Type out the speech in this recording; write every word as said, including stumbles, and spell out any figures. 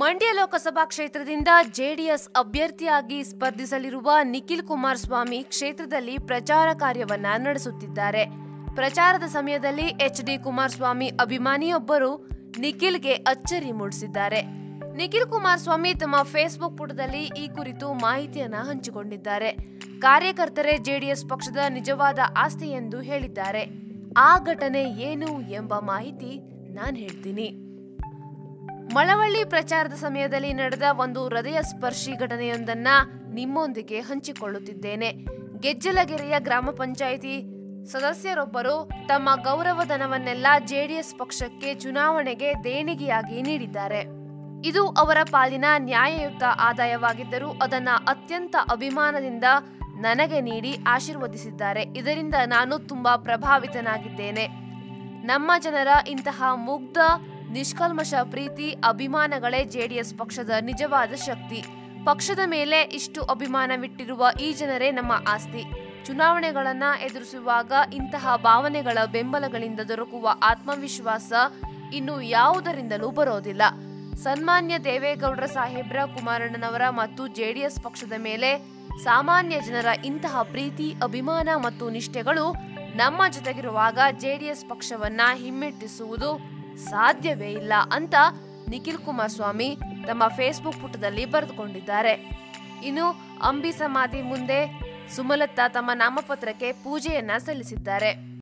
ಮಂಡ್ಯ ಲೋಕಸಭಾ ಕ್ಷೇತ್ರದಿಂದ ಜೆಡಿಎಸ್ ಅಭ್ಯರ್ಥಿಯಾಗಿ ಸ್ಪರ್ಧಿಸಲಿರುವ ನಿಖಿಲ್ ಕುಮಾರಸ್ವಾಮಿ ಕ್ಷೇತ್ರದಲ್ಲಿ ಪ್ರಚಾರ ಕಾರ್ಯವನ್ನ ನಡೆಸುತ್ತಿದ್ದಾರೆ. ಪ್ರಚಾರದ ಸಮಯದಲ್ಲಿ ಎಚ್ ಡಿ ಕುಮಾರಸ್ವಾಮಿ ಅಭಿಮಾನಿಯೊಬ್ಬರು ನಿಖಿಲ್ಗೆ ಅಚ್ಚರಿ ಮೂಡಿಸಿದ್ದಾರೆ. ನಿಖಿಲ್ ಕುಮಾರಸ್ವಾಮಿ ತಮ್ಮ ಫೇಸ್ಬುಕ್ ಪುಟದಲ್ಲಿ ಈ ಕುರಿತು ಮಾಹಿತಿಯನ್ನ ಹಂಚಿಕೊಂಡಿದ್ದಾರೆ. ಕಾರ್ಯಕರ್ತರೇ ಜೆಡಿಎಸ್ ಪಕ್ಷದ ನಿಜವಾದ ಆಸ್ತಿ ಎಂದು ಹೇಳಿದ್ದಾರೆ. ಆ ಘಟನೆ ಏನು ಎಂಬ ಮಾಹಿತಿ ನಾನು ಹೇಳ್ತೀನಿ. ಮಳವಳ್ಳಿ ಪ್ರಚಾರದ ಸಮಯದಲ್ಲಿ ನಡೆದ ಒಂದು ಹೃದಯ ಸ್ಪರ್ಶಿ ಘಟನೆಯೊಂದನ್ನ ನಿಮ್ಮೊಂದಿಗೆ ಹಂಚಿಕೊಳ್ಳುತ್ತಿದ್ದೇನೆ. ಗೆಜ್ಜಲಗೆರೆಯ ಗ್ರಾಮ ಪಂಚಾಯಿತಿ ಸದಸ್ಯರೊಬ್ಬರು ತಮ್ಮ ಗೌರವಧನವನ್ನೆಲ್ಲ ಜೆಡಿಎಸ್ ಪಕ್ಷಕ್ಕೆ ಚುನಾವಣೆಗೆ ದೇಣಿಗೆಯಾಗಿ ನೀಡಿದ್ದಾರೆ. ಇದು ಅವರ ಪಾಲಿನ ನ್ಯಾಯಯುತ ಆದಾಯವಾಗಿದ್ದರೂ ಅದನ್ನ ಅತ್ಯಂತ ಅಭಿಮಾನದಿಂದ ನನಗೆ ನೀಡಿ ಆಶೀರ್ವದಿಸಿದ್ದಾರೆ. ಇದರಿಂದ ನಾನು ತುಂಬಾ ಪ್ರಭಾವಿತನಾಗಿದ್ದೇನೆ. ನಮ್ಮ ಜನರ ಇಂತಹ ಮುಗ್ಧ ನಿಷ್ಕಲ್ಮಶ ಪ್ರೀತಿ ಅಭಿಮಾನಗಳೇ ಜೆಡಿಎಸ್ ಪಕ್ಷದ ನಿಜವಾದ ಶಕ್ತಿ. ಪಕ್ಷದ ಮೇಲೆ ಇಷ್ಟು ಅಭಿಮಾನವಿಟ್ಟಿರುವ ಈ ಜನರೇ ನಮ್ಮ ಆಸ್ತಿ. ಚುನಾವಣೆಗಳನ್ನ ಎದುರಿಸುವಾಗ ಇಂತಹ ಭಾವನೆಗಳ ಬೆಂಬಲಗಳಿಂದ ದೊರಕುವ ಆತ್ಮವಿಶ್ವಾಸ ಇನ್ನು ಯಾವುದರಿಂದಲೂ ಬರೋದಿಲ್ಲ. ಸನ್ಮಾನ್ಯ ದೇವೇಗೌಡರ ಸಾಹೇಬ್ರ ಕುಮಾರಣ್ಣನವರ ಮತ್ತು ಜೆಡಿಎಸ್ ಪಕ್ಷದ ಮೇಲೆ ಸಾಮಾನ್ಯ ಜನರ ಇಂತಹ ಪ್ರೀತಿ ಅಭಿಮಾನ ಮತ್ತು ನಿಷ್ಠೆಗಳು ನಮ್ಮ ಜೊತೆಗಿರುವಾಗ ಜೆಡಿಎಸ್ ಪಕ್ಷವನ್ನ ಹಿಮ್ಮೆಟ್ಟಿಸುವುದು ಸಾಧ್ಯವೇ ಇಲ್ಲ ಅಂತ ನಿಖಿಲ್ ಕುಮಾರಸ್ವಾಮಿ ತಮ್ಮ ಫೇಸ್ಬುಕ್ ಪುಟದಲ್ಲಿ ಬರೆದುಕೊಂಡಿದ್ದಾರೆ. ಇನ್ನು ಅಂಬಿ ಸಮಾಧಿ ಮುಂದೆ ಸುಮಲತಾ ತಮ್ಮ ನಾಮಪತ್ರಕ್ಕೆ ಪೂಜೆಯನ್ನ ಸಲ್ಲಿಸಿದ್ದಾರೆ.